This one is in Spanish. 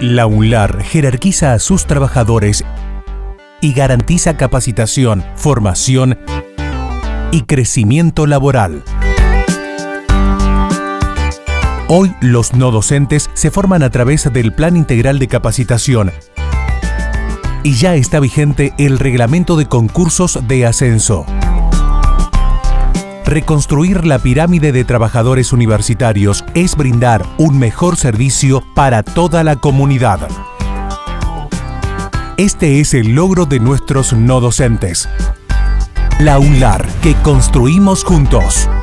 La UNLAR jerarquiza a sus trabajadores y garantiza capacitación, formación y crecimiento laboral. Hoy los no docentes se forman a través del Plan Integral de Capacitación y ya está vigente el Reglamento de Concursos de Ascenso. Reconstruir la pirámide de trabajadores universitarios es brindar un mejor servicio para toda la comunidad. Este es el logro de nuestros no docentes. La UNLAR, que construimos juntos.